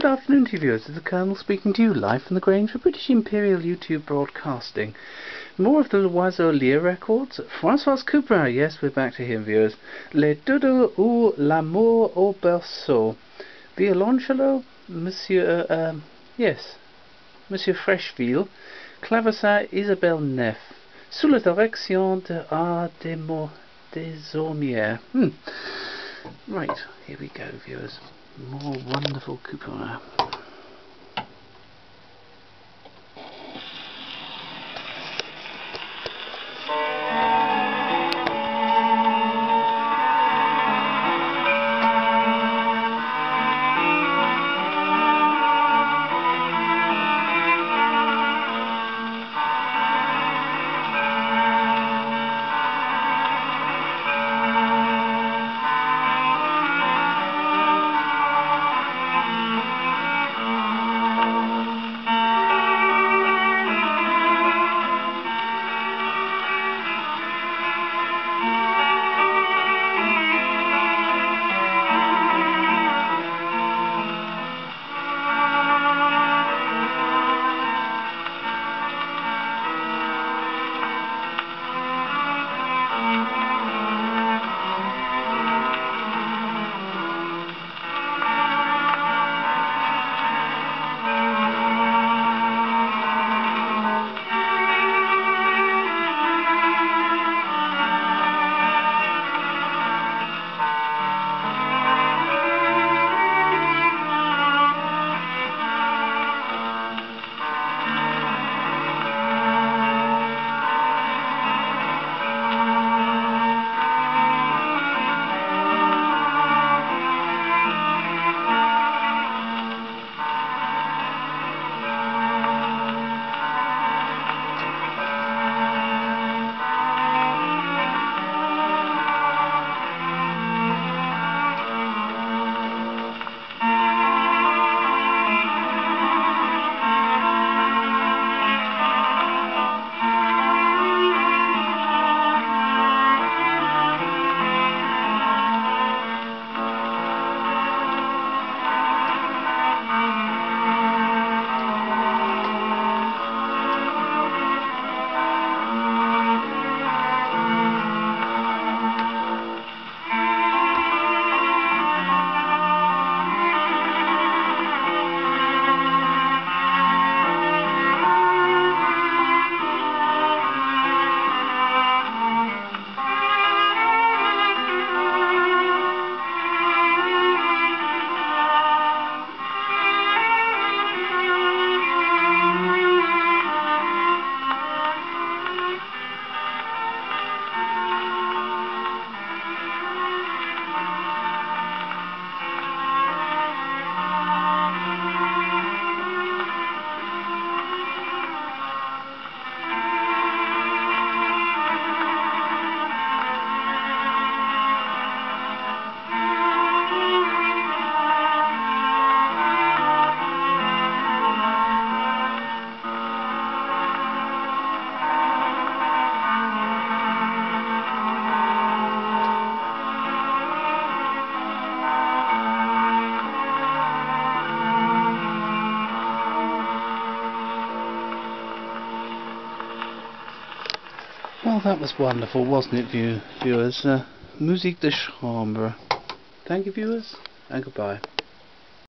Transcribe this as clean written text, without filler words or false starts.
Good afternoon to you viewers, this is the Colonel speaking to you live from the Grange for British Imperial YouTube Broadcasting. More of the Loiseau Lyre records. Francois Couperin, yes, we're back to him viewers. Les Dodo ou L'amour au berceau. Violoncelo, Monsieur Freshfield. Clavecin, Isabelle Neff. Sous la direction de Art Desormières. Right, here we go viewers. More wonderful Couperin. Well, that was wonderful, wasn't it, viewers? Musique de chambre. Thank you, viewers, and goodbye.